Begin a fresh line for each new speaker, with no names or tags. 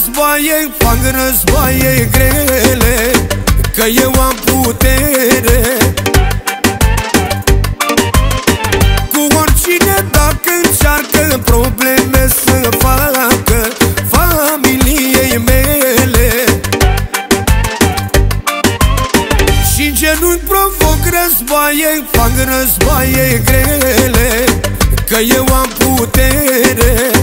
războaie, fac războaie grele, că eu am putere. Cu oricine dacă încearcă probleme să facă familiei mele, și în genunchi provoc războaie, fac războaie grele, că eu am putere.